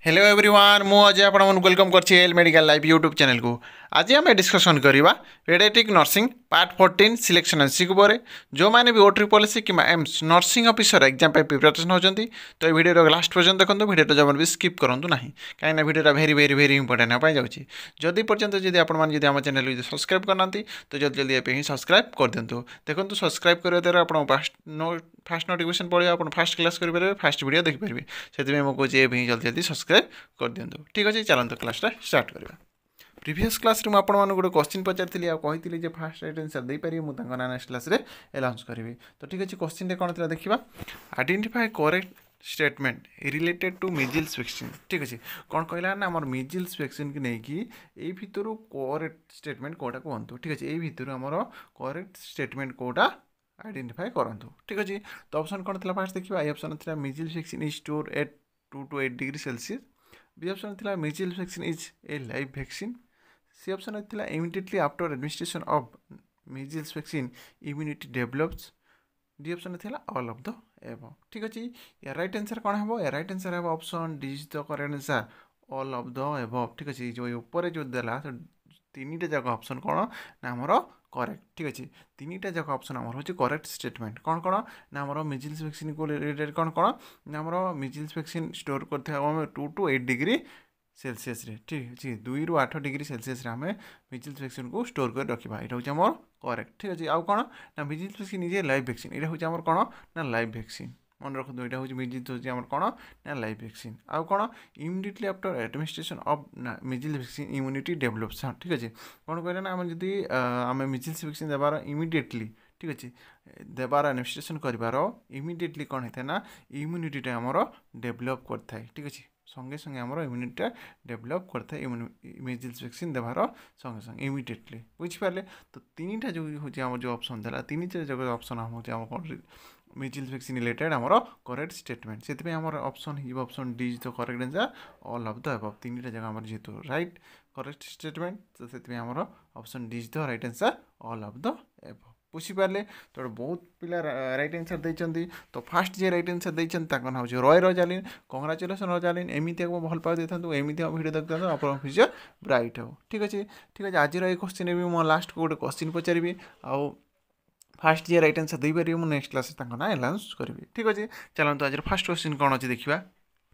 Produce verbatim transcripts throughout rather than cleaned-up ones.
Hello everyone मु अजय आपण welcome करछि L medical live YouTube channel को। आज आम डिस्कसन करवा pediatric nursing part fourteen selection MCQ पर जो मैंने भी ओ ट्रिपल एस कि AIIMS nursing officer exam preparation होती तो ये वीडियो लास्ट पर्यंत देखो वीडियो जब भी स्किप करूँ ना कहीं वीडियो भेरी भेरी भेरी इंपोर्टेंट होगा जाऊँगी जदि पर्यंत जब आप आम चैनल सब्सक्राइब करना तो जल्दी जल्दी एवं ही सब्सक्राइब कर दिंतु। देखो सब्सक्राइब करने द्वारा आप फास्ट नो फास्ट नोटिफिकेशन पड़े आप फास्ट क्लास करेंगे फास्ट वीडियो देखिपारे से मुझे जल्दी जल्दी सब्सक्राइब कर दिंतु। ठीक अच्छे चलते क्लासटा स्टार्ट करवा। प्रीवियस क्लास में आपण गोटे क्वेश्चन पचारि कही फास्ट राइट आंसर दे पारे मुझे ना नेक्स्ट क्लास अनाउंस करी। तो ठीक अच्छे क्वेश्चन कौन था देखा identify correct statement related to measles vaccine. ठीक अच्छे कौन कहला ना आम मिजिल्स वैक्सीन की नहीं ये भितर करेक्ट स्टेटमेंट कौटा कहतु। ठीक अच्छे ये भितर आमर करेक्ट स्टेटमेंट कौटा आइडेंटिफाई करूँ। ठीक अच्छे तो ऑप्शन कौन था फास्ट देखा। ए ऑप्शन था measles vaccine is store at two to eight degree Celsius. B option था measles vaccine is a live vaccine. C option था immediately after administration of measles vaccine immunity develops. D option था all of the above. ठीक अच्छे या right answer कौन हम या right answer है option D is the correct answer all of the above. ठीक अच्छे जो ऊपर जो देला तो तीन टा जाक ऑप्शन कौन ना आमर करेक्ट। ठीक अच्छे तीन टा जाक ऑप्शन आमर हो करेक्ट स्टेटमेंट कौन कौन ना आमर मिजिल्स वैक्सीन को रिलेटेड कौन कौन ना आमर मिजिल्स वैक्सीन स्टोर करते two to eight degree Celsius रे। ठीक अच्छे दुई रु आठ डिग्री सेल्सियस आम मिजिल्स वैक्सीन को स्टोर कर रखा यहाँ हूँ आम करेक्ट। ठीक अच्छे आउ कौन ना measles vaccine is a live vaccine यहाँ हूँ आम कौन ना लाइव वैक्सीन मन रखु यहाँ हूँ मिजिल्स हूँ आम कौन ना लाइव वैक्सीन आउ कौन immediately after administration of measles vaccine immunity develops. हाँ ठीक अच्छे कौन कहले ना आम जदि आम मिजिल्स वैक्सीन देवार इमिडिएटली ठीक अच्छे देवार एडमिनिस्ट्रेशन करार इमिडिएटली कौन होता है ना इम्यूनिटीटा आमर डेभलप करता है। ठीक अच्छे संगे संगे आमर इम्यूनिटीटा डेभलप करता है मिजिल्स वैक्सीन देवार संगे संगे इमिडिएटली बुझिपारे। तो तीन टा जो हूँ आम जो ऑप्शन देला तीन टा जो ऑप्शन हूँ आम कौन मिजिल्स वैक्सीन रिलेटेड आमर करेक्ट स्टेटमेंट से आमर ऑप्शन ही option D is the correct answer all of the above. तीन टा जगह आमर जेहेतु राइट करेक्ट स्टेटमेंट तो से आमर option D is the right answer all of the above. बुझिपारे तो बहुत पिला राइट आंसर देइचंती। तो फास्ट जे राइट आंसर देइचंती ताकन हउछ रॉय रजालिन कांग्रेचुलेशन रजालिन एमिति को भल पाउ देथांतु एमिति वीडियो देखथांतु आपन फ्यूचर ब्राइट हो। ठीक अच्छे ठीक अच्छे आज ये क्वेश्चन भी मो लास्ट को गोटे क्वेश्चन पचारि आउ फास्ट जे राइट आंसर दे पारे मु नेक्स्ट क्लास ना अनाउंस करी। ठीक अच्छे चलते आज फास्ट क्वेश्चन कौन अच्छे देखा।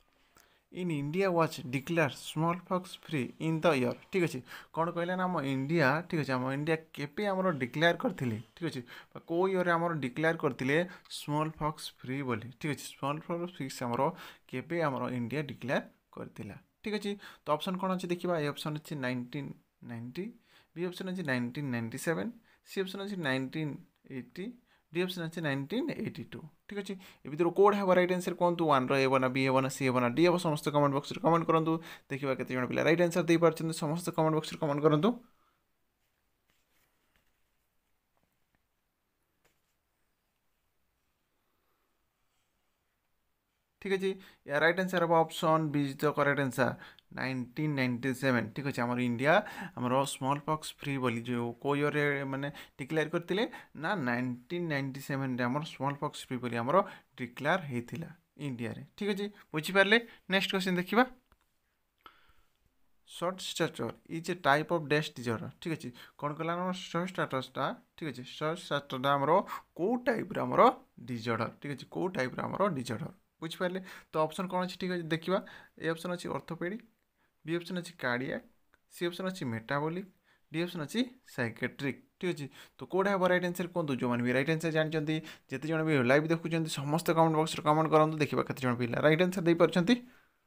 In India was declared smallpox free in the year. ठीक अच्छे कौन कहले ना आम इंडिया ठीक अच्छे आम इंडिया केपे आमर डिक्लेयर करथिले। ठीक अच्छे को ईयर आमर डिक्लेयर करथिले स्मॉल पॉक्स फ्री बोली। ठीक अच्छे स्मॉल पॉक्स फ्री आमर केपे आमर इंडिया डिक्लेयर करथिला। ठीक अच्छे तो ऑप्शन कौन अच्छे देखा। ए ऑप्शन अच्छे नाइंटीन नाइंटी। बी ऑप्शन अच्छे nineteen ninety seven. C option अच्छे नाइंटीन एटी। डी ऑप्शन अच्छे नाइंटीन एटी टू। ठीक अच्छे ये भितर कोड है राइट आंसर कहतु वन रो ना बी हे ना सी हे ना डी हे समस्त कमेंट बॉक्स रे कमेंट करंतु देखिबा केते जण पिला राइट आंसर दे पारछन समस्त कमेंट बॉक्स रे कमेंट करंतु। ठीक अच्छे या राइट आंसर हम option B is the correct answer nineteen ninety seven. ठीक अच्छे आमर इंडिया आमर स्मॉल पॉक्स फ्री बोली जो को ईयर माने डिक्लेयर करथिले ना नाइंटीन नाइंटी सेवन रे आमर स्मॉल पॉक्स फ्री बोली आमर डिक्लेयर हेतिला इंडिया रे। ठीक अच्छे बुझी पारले नेक्स्ट क्वेश्चन देखिबा। Short stature is a type of dash disorder. ठीक अच्छे कौन कहला ना शॉर्ट स्टैटसटा ठीक अच्छे शॉर्ट स्टैटसटा आमर को टाइप रे आमर डिजॉर्डर। ठीक अच्छे को टाइप रे आमर डिजॉर्डर बुझिपारे। तो ऑप्शन कौन अच्छे ठीक अच्छे देखा। ए ऑप्शन अच्छे ऑर्थोपेडिक। बी ऑप्शन अच्छे कार्डियक। सी ऑप्शन अच्छे मेटाबॉलिक। डी ऑप्शन अच्छे साइकेट्रिक। ठीक अच्छे तो कोड़ा है राइट आंसर कहतु जो मैंने भी राइट आंसर जानते जिते जन भी लाइव देखुं समस्त कमेंट बॉक्स कमेंट करूँ देखा केते जन पिला राइट आंसर दे पारछंती।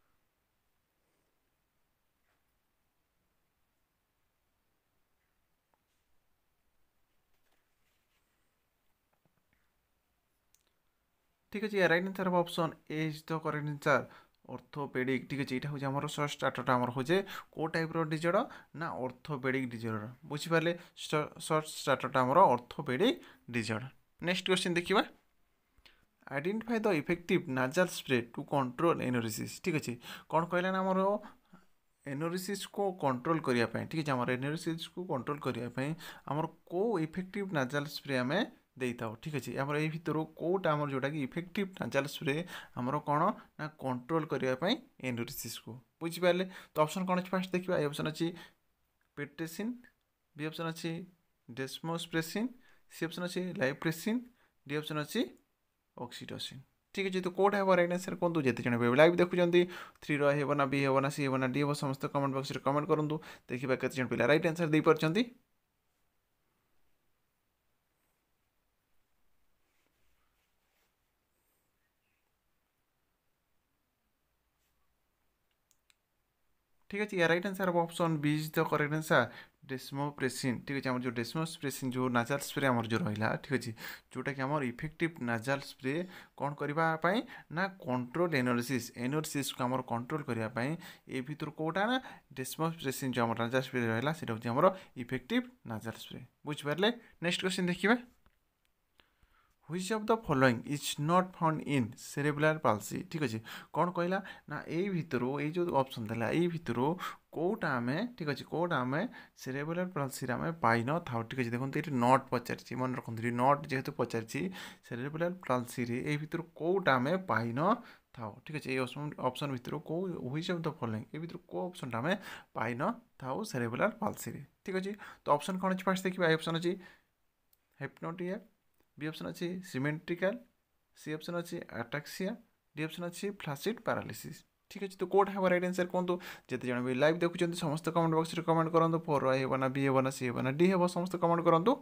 ठीक अच्छे right answer option A is the correct answer orthopaedic. ठीक अच्छे यहाँ हूँ आम शॉर्ट स्टार्टरटा आम हो को टाइप डिजॉर्डर ना ऑर्थोपेडिक डिजॉर्डर बुझिपारे शॉर्ट स्टार्टरटा आम ऑर्थोपेडिक डिजॉर्डर। नेक्स्ट क्वेश्चन देखिबा। Identify the effective nasal spray to control enuresis. ठीक अच्छे कौन कहले ना आमर एनोरिसिस को कंट्रोल करने। ठीक है आम एनोरिसिस को कंट्रोल करने आमर को इफेक्टिव नाजल स्प्रे आम देता ठीक अच्छे आम ये भितर कौटा आम जोटा कि इफेक्टिव नाजाल स्प्रे आमर कौन ना कंट्रोल करने एनोरिसिस को बुझिपारे। तो ऑप्शन कौन अच्छे फास्ट देखा ए ऑप्शन अच्छी पेट्रेसिन, बी ऑप्शन अच्छी डेस्मोस्प्रेसिन, सी ऑप्शन अच्छी लाइप्रेसिन, डी ऑप्शन अच्छी ऑक्सीटोसिन। ठीक है तो कौटा है राइट आंसर कहूँ जिते जन लाइव देखुं थ्री रो ना बी हे ना सी हे ना डी हे समस्त कमेंट बॉक्स में कमेंट करूँ देखा केते जन पिला राइट आंसर दे पारछंती। ठीक है राइट आंसर हम option B is the correct answer desmopressin. ठीक अच्छे जो डेस्मोप्रेसिन जो नाजाल स्प्रे आमर जो रहा ठीक अच्छे जोटा कि आमर इफेक्टिव नाजाल स्प्रे कौन करने ना कंट्रोल एनोरिसिस एनोरिसिस को आमर कंट्रोल करने ये भितर कौटा ना डेस्मोप्रेसिन जो आम नाजाल स्प्रे रहा है हूँ आमर इफेक्टिव नाजाल स्प्रे बुझिपारे। नेक्स्ट क्वेश्चन देखिए which of the following is not found in cerebral palsy. ठीक अच्छे कौन कहला ना यही भितर ये जो ऑप्शन देला यही भितर कौटा आम ठीक अच्छे कौटा आम सेरेब्रल पाल्सी आम पाई न था। ठीक अच्छे देखो ये नट पचार मन रखते नट जेहेतु पचार सेरेब्रल पाल्सी ये भितर कौटा आम पाई न था। ठीक अच्छे ये ऑप्शन भितर कौ व्हिच ऑफ द फॉलोइंग ये भितर कौ ऑप्शन आम पाई न था सेरेब्रल पाल्सी। ठीक अच्छे तो ऑप्शन कौन अच्छे फास्ट देखिए ऑप्शन अच्छी हेप्नोटिया, बी ऑप्शन अच्छी सिमेट्रिकल, सी ऑप्शन अच्छी अटाक्सिया, डी ऑप्शन अच्छी फ्लासिड पैरालिसिस। ठीक अच्छे तो कौटा है राइट आंसर कहूँ जिते जन भी लाइव देखुं समस्त कमेंट बॉक्स में कमेंट करूँ फोर हे ना बी हे ना सी हे ना डी हे समस्त कमेंट करूँ।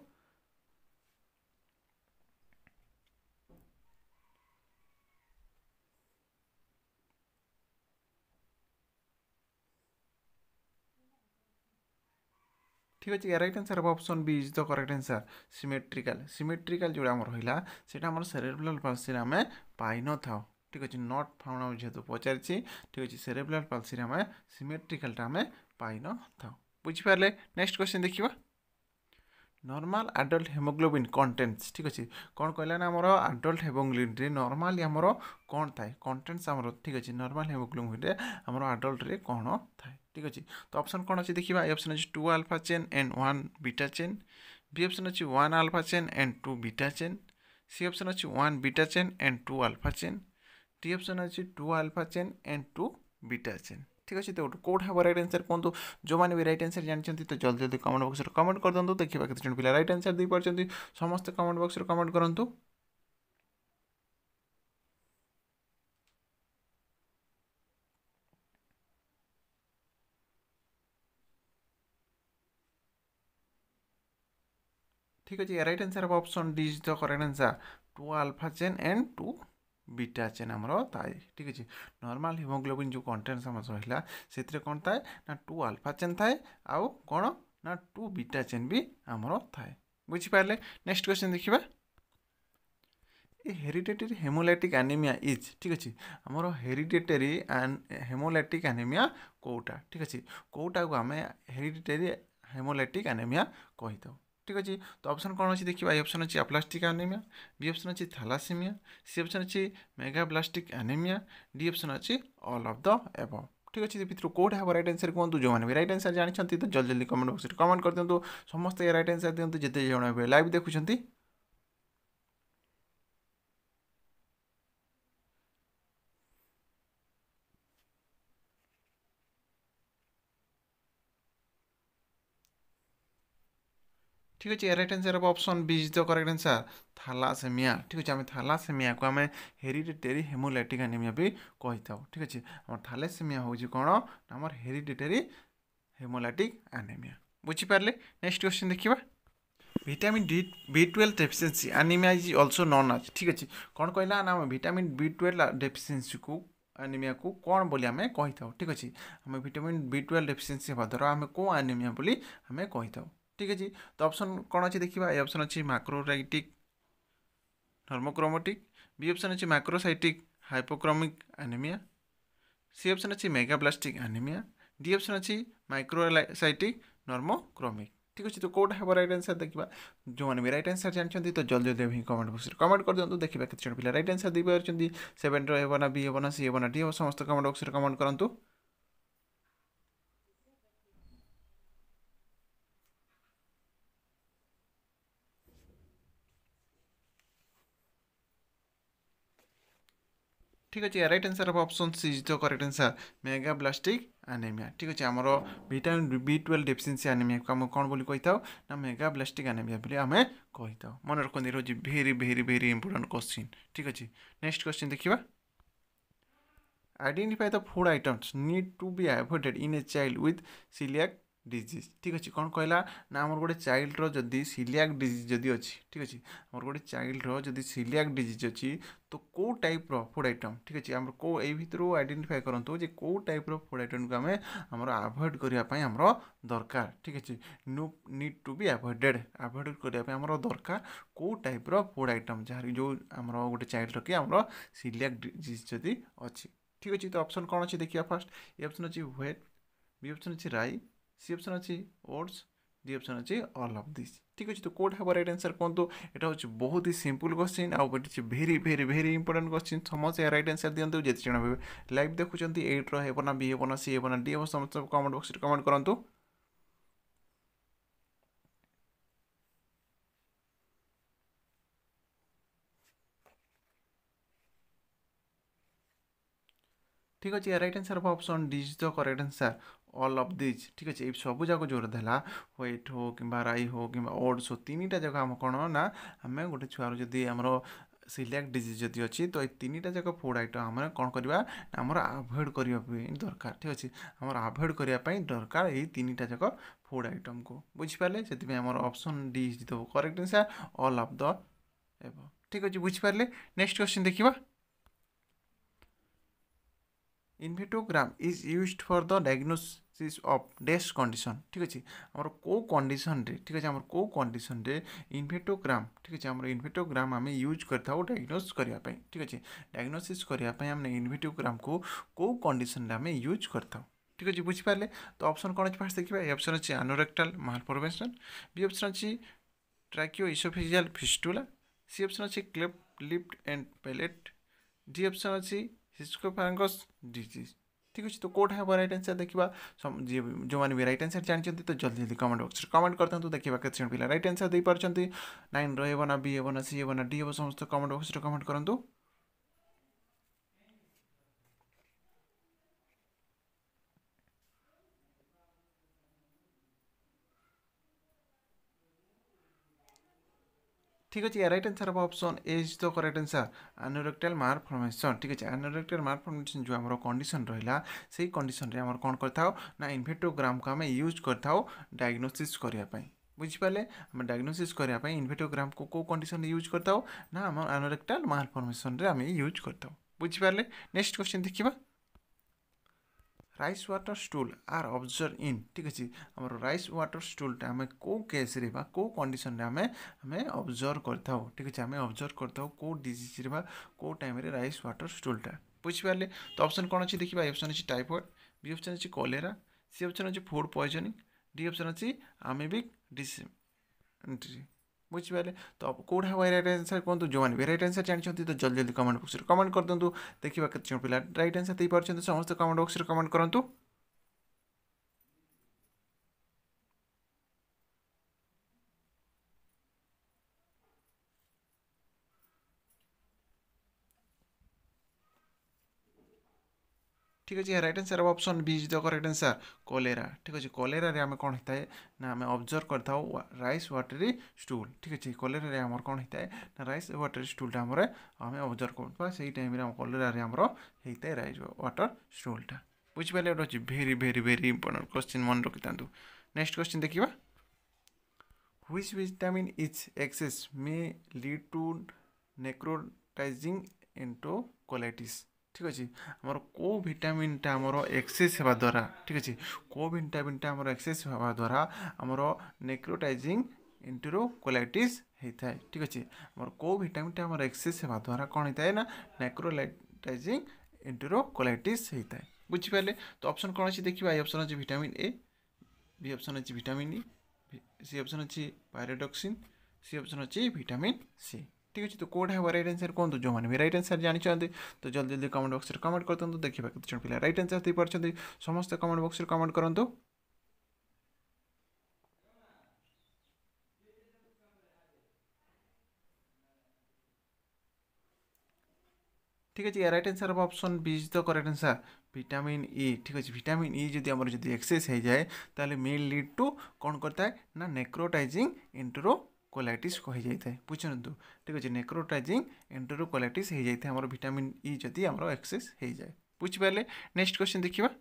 ठीक अच्छे right answer option B is the correct answer symmetrical. Symmetrical जो आम रहा है आम सेरेब्रल पाल्सी आम पाई न था। ठीक अच्छे नट फाउंड जेहेतु पचार ठीक अच्छे सेरेब्रल पाल्सी आम सिमेट्रिकल आम पाई न था बुझिपारे। नेक्स्ट क्वेश्चन देखिए नॉर्मल एडल्ट हेमोग्लोबिन कंटेंट्स। ठीक अच्छे कौन कहला ना आमर एडल्ट हेमोग्लोबिन रे नॉर्मली आमर कौन थाए कंटेंट्स आमर ठीक अच्छे नॉर्मल हेमोग्लोबिन रे आमर एडल्ट रे कौन थाए। ठीक अच्छे तो ऑप्शन कौन अच्छे देखिए ए ऑप्शन अच्छे two alpha chain and one beta chain, B option अच्छे one alpha chain and two beta chain, C option अच्छे one beta chain and two alpha chain, D option अच्छे two alpha chain and two beta chain. ठीक अच्छे तो कौट है right answer कहूँ जो मैंने भी राइट आंसर जानते तो जल्दी जल्दी कमेंट बॉक्स में कमेंट कर दिखाँ देखा कितने पिला राइट आंसर दे पार्टी समस्त कमेंट बॉक्स में कमेंट करूँ। ठीक अच्छे right answer of option D is the correct answer two alpha chain and two beta chain आमर थाए। ठीक अच्छे नॉर्मल हिमोग्लोबिन जो कंटेंट्स आम रहा से कौन थाए ना टू अल्फा चेन थाए आउ कौन ना टू बीटा चेन भी आमर थाए बुझिपारे। नेक्स्ट क्वेश्चन देखिए a hereditary haemolytic anaemia is. ठीक अच्छे आमर हेरिडेटरी हेमोलाइटिक एनीमिया कौटा। ठीक अच्छे कौटा को आम हेरिडेटरी हेमोलाइटिक एनीमिया कही था। ठीक अच्छे तो ऑप्शन कौन अच्छी देखिए ए ऑप्शन अच्छी अप्लास्टिक एनीमिया, बी ऑप्शन अच्छी थैलासेमिया, सी ऑप्शन अच्छी मेगाब्लास्टिक एनीमिया, डी ऑप्शन अच्छी ऑल ऑफ द एबव। ठीक अच्छे भितर कौटा है राइट आंसर कहूँ जो मैंने भी राइट आंसर जानते तो जल्दी जल्दी कमेंट बॉक्स में कमेंट कर दिखाँ समस्त ये राइट आंसर दिखाँ जिते जन लाइव देखुं। ठीक अच्छे right answer of option B is the correct answer thalassaemia. ठीक अच्छे आम थैलासेमिया को आम हेरिडेटरी हेमोलाइटिक एनीमिया भी कही था। ठीक अच्छे आम थैलासेमिया हूँ कौन आम हेरिडेटरी हेमोलाइटिक एनीमिया बुझिपारे। नेक्स्ट क्वेश्चन देखिए vitamin D B twelve deficiency anaemia is also known as. ठीक अच्छे कौन कहला ना विटामिन बी ट्वेल्व डेफिशिएंसी को एनीमिया को कौन बोली आम कही था। ठीक अच्छे आम विटामिन बी ट्वेल्व डेफिशिएंसी हवा द्वारा आम कौ एनीमिया बोली आम कही था। ठीक अच्छे तो ऑप्शन कौन अच्छे देखिए ए ऑप्शन अच्छी मैक्रोलाइटिक नॉर्मोक्रोमेटिक, बी ऑप्शन अच्छी macrocytic hypochromic anaemia, C option अच्छी मेगाब्लास्टिक एनीमिया, डी ऑप्शन अच्छी माइक्रोसाइटिक नॉर्मोक्रोमिक। ठीक अच्छे तो कौटा है राइट आंसर देखा जो मैंने भी राइट आंसर जानते तो जल्दी जल्दी भी कमेंट बॉक्स में कमेंट कर दिखाँ देखा कितने पिला राइट आंसर दे पार्टी सेवेन रो ना बी हे ना सी हे ना डी हे समस्त कमेंट बॉक्स में कमेंट करूँ। ठीक अच्छे right answer of option C is the correct answer megaloblastic anaemia. ठीक अच्छे आमर vitamin B twelve deficiency anaemia को आम कौन बोली कही ना मेगाब्लास्टिक एनीमिया बोली आम कही मन रखते रोज भेरी भेरी भेरी इंपोर्टेंट क्वेश्चन। ठीक अच्छे नेक्स्ट क्वेश्चन देखिए identify the food items need to be avoided in a child with coeliac disease. ठीक अच्छे कौन कहला ना आमर गोटे चाइल्ड रदि सीलियाक डिजीज जदि अच्छी ठीक अच्छे आमर गोटे चाइल्ड रदि सीलियाक डिजीज अच्छी तो कौ टाइप रो फूड आइटम ठीक अच्छे आम को यही भितर आइडेंटिफाई करूँ जे कौ टाइप रो फूड आइटम को आम आमर अवॉइड करने आमर दरकार। ठीक अच्छे no need to be avoided avoid करने आमर दरकार कौ टाइप रो फूड आइटम जहाँ जो आमर गोटे चाइल्ड रखी आमर सीलियाक डिजीज जदि अच्छी। ठीक अच्छे तो ऑप्शन कौन अच्छे देखिए फास्ट ए ऑप्शन अच्छी व्हेट बी ऑप्शन अच्छी राई सी ऑप्शन अच्छी ओट्स डी ऑप्शन अच्छी ऑल ऑफ दिस। ठीक अच्छे तो कौट हम राइट आंसर कहतु यहाँ हूँ बहुत ही सिंपल क्वेश्चन आउे very very very important question समस्त राइट आंसर दिंतु जिते जन भाई लाइव देखुं एट रो ना बी हे ना सी हे ना डी हे समस्त कमेंट बॉक्स में कमेंट करूँ। ठीक अच्छे right answer of option D is the correct answer all of this. ठीक अच्छे ये सब जाक जो देला व्हाइट हो कि राई हो कि ओट्स हो तीन टा जगह आम कौन ना आम गोटे छुआर जदि आम सीलियाक डिजीज जदि अच्छी तो ये तीन टा जगह फूड आइटम आम कौन करवा आमर अवॉइड करने दरकार। ठीक अच्छे आमर अवॉइड करने दरकार ये तीन टा जगह फूड आइटम को बुझिपारे से आम option D is the correct answer all of the above. ठीक अच्छे बुझिपारे नेक्स्ट क्वेश्चन देखिए invertogram is used for the diagnosis of this condition. ठीक अच्छे आमर को कंडीशन रे ठीक अच्छे आमर को कंडीशन रे इनविट्रोग्राम ठीक अच्छे आमर इनविट्रोग्राम आम यूज करता डायग्नोस करने। ठीक अच्छे डायग्नोसिस करने आम इनविट्रोग्राम को को कंडीशन आम यूज करता। ठीक अच्छे बुझिपारे तो ऑप्शन कौन अच्छे फास्ट देखिए ए ऑप्शन अच्छे एनोरेक्टल मालफॉर्मेशन बी ऑप्शन अच्छे tracheo oesophageal fistula C option अच्छे cleft lip and palate D option अच्छे हिस्कोफारंगस डिजीज। ठीक अच्छे तो कौट है राइट आंसर देखा जो मैंने भी राइट आंसर जानते तो जल्दी जल्दी कमेंट बॉक्स में कमेंट करते देखा केते जन पिला राइट आंसर दे पारछंती नाइन रो ना बी हे ना सी हे ना डी हे समस्त कमेंट बॉक्स में कमेंट करंतु। ठीक अच्छे right answer of option A is the correct answer anorectal malformation. ठीक अच्छे एनोरेक्टल मालफॉर्मेशन जो आम कंडीशन रहा से कंडीशन रे आम कौन करता ना इनविट्रोग्राम को आम यूज करता डायग्नोसिस करने बुझिपारे आम डायग्नोसिस करने इनविट्रोग्राम को को कंडीशन यूज करता ना आम एनोरेक्टल मालफॉर्मेशन रे आम यूज करता बुझिपारे। नेक्स्ट क्वेश्चन देखिए rice water stool are observed in. ठीक अच्छे आम राइस वाटर स्टूलटा आम को केस रे बा को कंडीशन आम आम ऑब्जर्व करता। ठीक अच्छे आम ऑब्जर्व करता को डिजीज रे बा को टाइम रे राइस वाटर स्टूलटा बुझिपारे तो ऑप्शन कौन अच्छे देखिए ऑप्शन अच्छे टाइफॉइड बी ऑप्शन अच्छे कॉलेरा सी ऑप्शन अच्छे फूड पॉइजनिंग डी ऑप्शन अच्छे आमेबिक डिसेंट्री बुझिपारे तो कौट है राइट आंसर कहतु जो मैंने भी राइट आंसर जानते तो जल्दी जल्दी कमेंट बॉक्स में कमेंट कर दिंतु देखा केते जन पिला राइट आंसर दे पारछंती समस्त कमेंट बॉक्स में कमेंट करंतु। ठीक अच्छे right answer option B is the correct answer cholera. ठीक अच्छे कॉलेरा रे आम कौन होता है ना आम ऑब्जर्व करता राइस वाटरी स्टूल। ठीक अच्छे कॉलेरा रे आम कौन होता है ना राइस वाटर स्टूलटा आम आम ऑब्जर्व करता से टाइम कॉलेरा रे आमर होता है राइस वाटर स्टूलटा बुझिपारे गोटे अच्छे भेरी भेरी भेरी इंपोर्टेंट क्वेश्चन मन रखी था। नेक्स्ट क्वेश्चन देखिए which vitamin is excess may lead to necrotising enterocolitis. ठीक अच्छे आमर को भिटामिनटा आमर एक्सेस होगा द्वारा ठीक अच्छे को भिटामिनटा आमर एक्सेस होगा द्वारा आमर नेक्रोटाइजिंग एंटरोकोलाइटिस होता है। ठीक अच्छे आमर को भिटामिनटा आमर एक्सेस होगा द्वारा कौन होता है ना नेक्रोटाइजिंग एंटरोकोलाइटिस होता है बुझिपारे तो ऑप्शन कौन अच्छे देखिए आई ऑप्शन अच्छे विटामिन ए बी ऑप्शन अच्छे विटामिन ई सी ऑप्शन अच्छे पायरोडॉक्सिन सी ऑप्शन अच्छे विटामिन सी। ठीक अच्छे तो कौट है राइट आंसर कहतु जो मैंने भी राइट आंसर जानते तो जल्दी जल्दी कमेंट बॉक्स में कमेंट करते देखा केते जन पिला राइट आंसर दे पारछंती समस्त कमेंट बॉक्स में कमेंट करंतु। ठीक अच्छे right answer of option B is the correct answer vitamin E. ठीक अच्छे विटामिन ई जदि आमर जदि एक्सेस हो जाए ताले मेल लीड टू कौन करता है ना नेक्रोटाइजिंग एंटेरोकोलाइटिस कही जाए बुझुँ। ठीक अच्छे नेक्रोटाइजिंग एंटेरोकोलाइटिस हो जाए आमर विटामिन ई जदि आमर एक्सेस हो जाए बुझिपारे। नेक्स्ट क्वेश्चन देखिए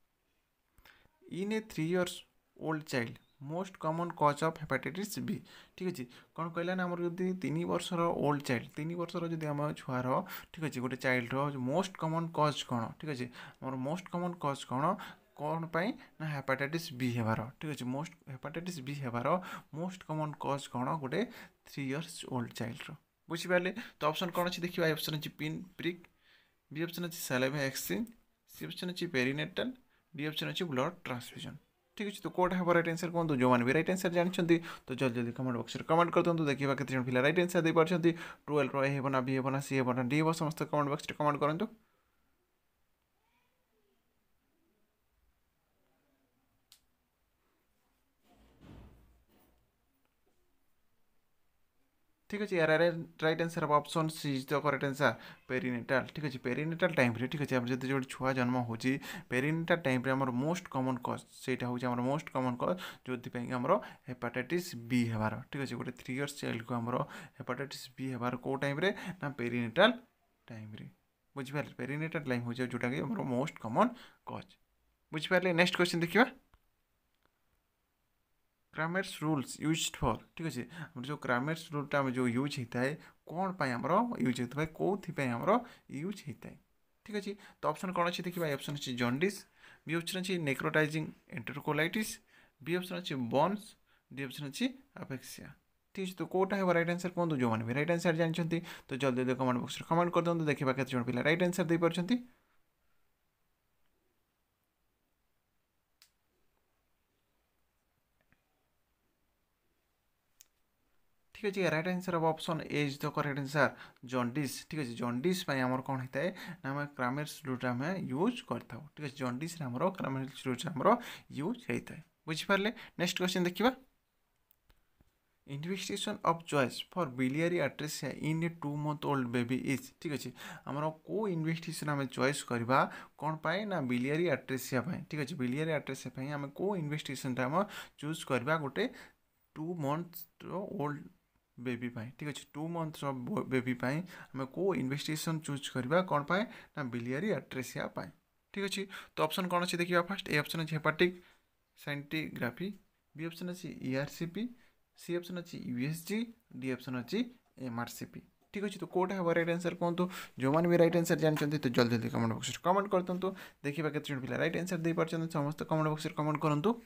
in a three years old child most common cause of hepatitis B. ठीक अच्छे कौन कहला ना आमर जदि तीन वर्षर ओल्ड चाइल्ड तीन वर्षर जदि आम छुआर ठीक अच्छे गोटे चाइल्ड मोस्ट कॉमन कॉज कौन ठीक अच्छे आमर मोस्ट कॉमन कॉज कौन कौन पाई ना हेपाटाइटिस बी हेबार। ठीक अच्छे मोस्ट हेपाटाइटिस बी हेबार मोस्ट कॉमन कॉज कौन गोटे थ्री इयर्स ओल्ड चाइल्ड बुझिपारे। तो ऑप्शन कौन अच्छे देखिए ऑप्शन अच्छी पिन प्रिक बी ऑप्शन अच्छी सलाइवा एक्सचेंज सी ऑप्शन अच्छी पेरिनेटल डी ऑप्शन अच्छी ब्लड ट्रांसफ्यूजन। ठीक अच्छे तो कौटा है राइट आंसर कहूँ जो मैंने भी राइट आंसर जानते तो जल्दी जल्दी कमेंट बॉक्स में कमेंट कर दिखाँ देखा कितने पिला राइट आंसर दे पार्टी ट्वेल्व ए हे ना बी हे ना सी हे ना डी हे समस्त कमेंट बॉक्स में कमेंट करूँ। ठीक अच्छे यार right answer of option C is the correct answer perinatal. ठीक अच्छे पेरिनेटाल टाइम रे ठीक अच्छे जब जो छुआ जन्म हो पेरिनेटाल टाइम रे हमर मोस्ट कॉमन कॉज सेटा होची हमर मोस्ट कॉमन कॉज जोथि पे हमर हेपाटाइटिस बी हेबार। ठीक अच्छे गोटे थ्री इयर्स चाइल्ड को हमर हेपाटाइटिस बी हेबार को टाइम रे ना पेरिनेटाल टाइम रे बुझिपारे। पेरिनेटाल टाइम हो जोटा कि हमर मोस्ट कॉमन कॉज बुझिपारे। नेक्स्ट क्वेश्चन देखिबा क्रामेर्स रूल्स यूज्ड फॉर। ठीक अच्छे आम जो क्रामेर्स रूलटा जो यूज होता है कौन पाई आमर यूज होता है कौन आमर यूज होता है। ठीक अच्छे तो ऑप्शन कौन अच्छे देखिए ऑप्शन अच्छे जॉन्डिस बी ऑप्शन अच्छे नेक्रोटाइजिंग एंटेरोकोलाइटिस बी ऑप्शन अच्छे बॉन्स डी ऑप्शन अच्छे अपेक्सिया। ठीक अच्छे तो कौटा है राइट आंसर कहूँ जो मैंने भी राइट आंसर जानते तो जल्दी जल्दी कमेंट बॉक्स में कमेंट कर दिखाँ देखा केते पिला राइट आंसर दे पारछंती। ठीक अच्छे right answer of option A is the correct answer jaundice. ठीक अच्छे जॉन्डिस आमर कौन होता है ना आम क्रामेर्स रूलटा आम यूज करता। ठीक अच्छे जॉन्डिस आमर क्रामेर्स रूलटा आमर यूज होता है बुझिपारे। नेक्स्ट क्वेश्चन देखिए investigation of choice for biliary atresia in a two month old baby is. ठीक अच्छे आमर को इन्वेस्टिगेशन आम चॉइस करवा कौन पाए ना बिलियरी एट्रेसिया। ठीक अच्छे बिलियरी एट्रेसिया आम को इन्वेस्टिगेशन आम चूज करवा गोटे टू मंथ ओल्ड बेबी पाई। ठीक अच्छे टू मंथ्स बेबी पाई आम को इन्वेस्टिगेशन चूज करवा कौन पाए ना बिलियरी एट्रेसिया पाए। ठीक अच्छे तो ऑप्शन कौन अच्छे देखिए फास्ट ए ऑप्शन अच्छे हेपाटिक साइंटिग्राफी बी ऑप्शन अच्छे ईआरसीपी सी ऑप्शन अच्छे यूएसजी डी ऑप्शन अच्छे एमआरसीपी। ठीक अच्छे तो कौटा है राइट आंसर कहूँ जो मैंने भी राइट आंसर जानते तो जल्दी जल्दी कमेंट बॉक्स में कमेंट कर दिखाँ देखा कितने पिला राइट आंसर दे पार्टी समस्त कमेंट बॉक्स में कमेंट करूँ।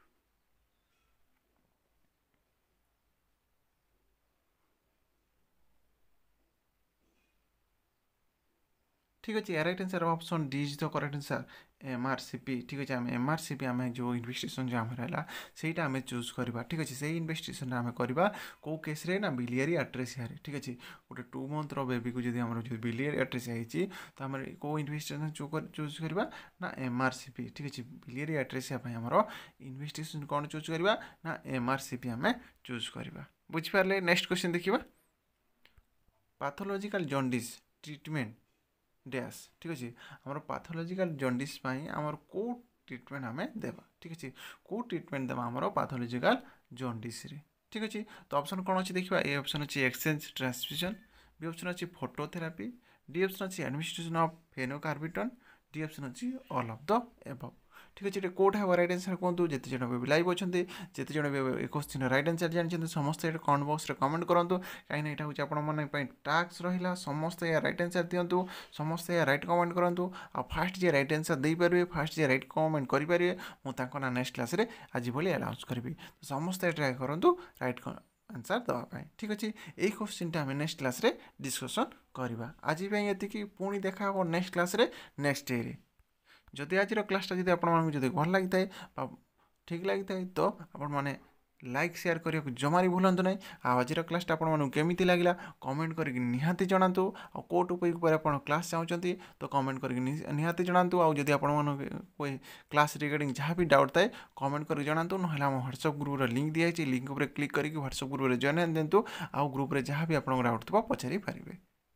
ठीक अच्छे right answer option D is the correct answer MRCP. ठीक अच्छे आम एमआरसीपी आम जो इन्वेस्टिगेशन जो आम है सहीटा आम चूज करवा। ठीक अच्छे से इन्वेस्टिगेशन आम करवा कौ केस रे ना बिलियरी एट्रेसिया। ठीक अच्छे गोटे टू मंथ बेबी को जब आम जो बिलियरी एट्रेसिया होती तो आम कौ इन्वेस्टिगेशन चूज करवा ना एमआरसीपी। ठीक अच्छे बिलियरी एट्रेसिया आमर इन्वेस्टिगेशन कौन चूज करवा ना एमआरसीपी आम चूज करवा बुझिपारे। नेक्स्ट क्वेश्चन देखिए पैथोलॉजिकल जॉन्डिस ट्रीटमेंट डैश। ठीक अच्छे आमर पैथोलॉजिकल जॉन्डिस आमर को ट्रीटमेंट आम देवा। ठीक अच्छे को ट्रीटमेंट देवा आमर पैथोलॉजिकल जॉन्डिस रे। ठीक अच्छे तो ऑप्शन कौन अच्छे देखिए ए ऑप्शन अच्छे एक्सचेंज ट्रांसफ्यूजन बी ऑप्शन अच्छे फोटोथेरापी डी ऑप्शन अच्छे administration of phenobarbitone D option अच्छे ऑल ऑफ द एबव। ठीक अच्छे कौटा है राइट आंसर कहूँ जिते जन भी लाइव अच्छा जिते जन भी एक क्वेश्चन राइट आंसर जानते समस्त कमेंट बॉक्स में कमेंट करूँ कहीं यहाँ हूँ आपंप टास्क रहा समस्त या राइट आंसर दिंतु समस्त या राइट कमेंट करूँ आ फास्ट जे राइट आंसर दे पारे फास्ट जे राइट कमेंट करेंगे मुझे ना नेक्स्ट क्लास में आज भाई अनाउंस करी तो समस्त ट्राए करूँ राइट आंसर देवाई। ठीक अच्छे यही क्वेश्चन आम नेक्स्ट क्लास में डिस्कसन करवा आज ये पुणी देखा नेक्स्ट क्लास में नेक्स्ट डे रे। जदि आज क्लासटा जब आपको भल लगी है ठीक लगी है तो आपण मैंने लाइक शेयर करने को जमारी भूलु ना। आज क्लासटा आपको केमी लगे कमेंट करके निहाती जनातु आ को टॉपिक पर आप क्लास चाहते तो कमेंट करके निहाती जनातु आ जदि आपण कोई क्लास रिगार्डिंग जहाँ भी डाउट थाए कमेंट करके जनातु ना आम व्हाट्सएप ग्रुप लिंक दिखाई लिंक पर क्लिक करके व्हाट्सएप ग्रुप में जॉइन दिंतु आ ग्रुप में जहाँ भी आप डाउट थो पचारि पारे।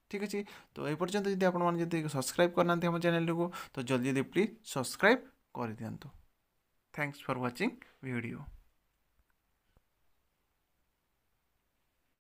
ठीक अच्छे। तो ये पर्यंत जब आप सब्सक्राइब करना हम चैनल को तो जल्दी जल्दी प्लीज सब्सक्राइब कर दिंतु। Thanks for watching video.